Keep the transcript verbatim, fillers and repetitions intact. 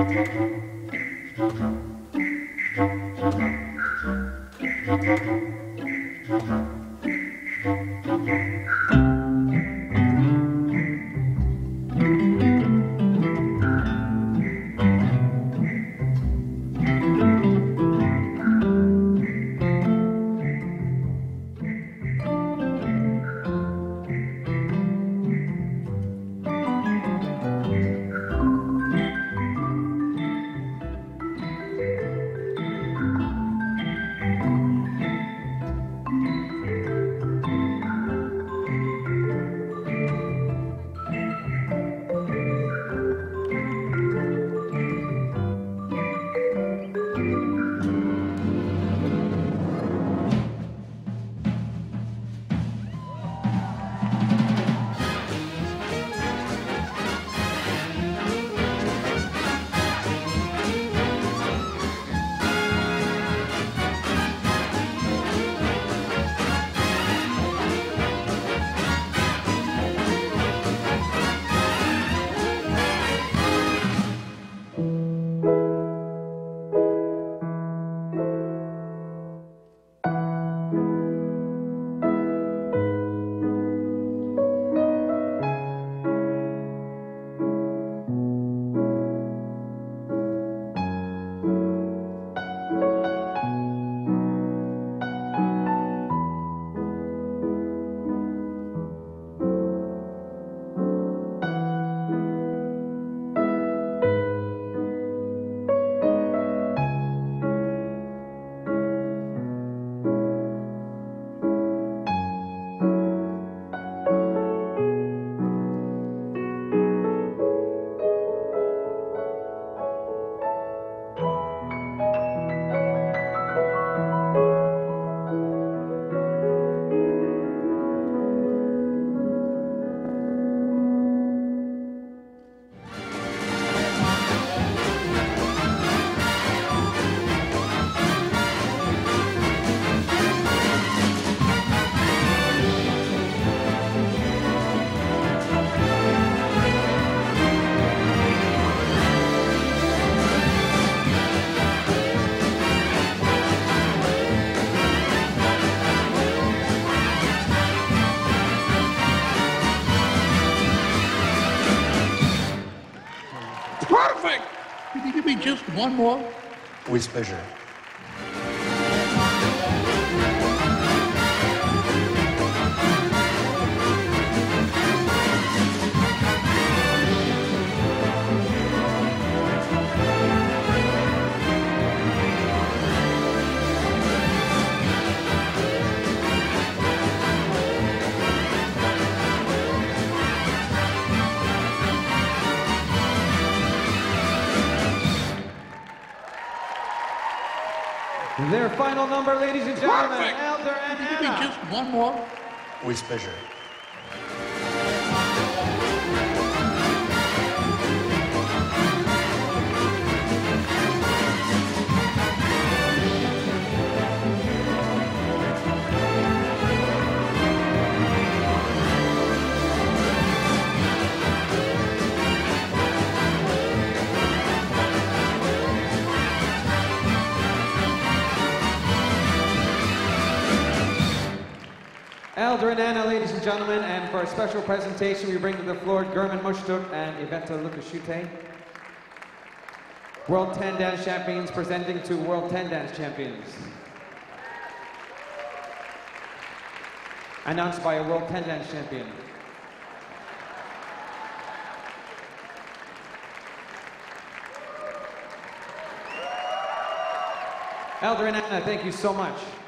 Perfect! Could you give me just one more? With pleasure. Their final number, ladies and gentlemen, Perfect. Elder and Could you give me Anna. just one more? With pleasure. Elder and Anna, ladies and gentlemen, and for a special presentation, we bring to the floor German Mushtuk and Iveta Lukashute. World ten Dance Champions presenting to World ten Dance Champions. Announced by a World ten Dance Champion. Elder and Anna, thank you so much.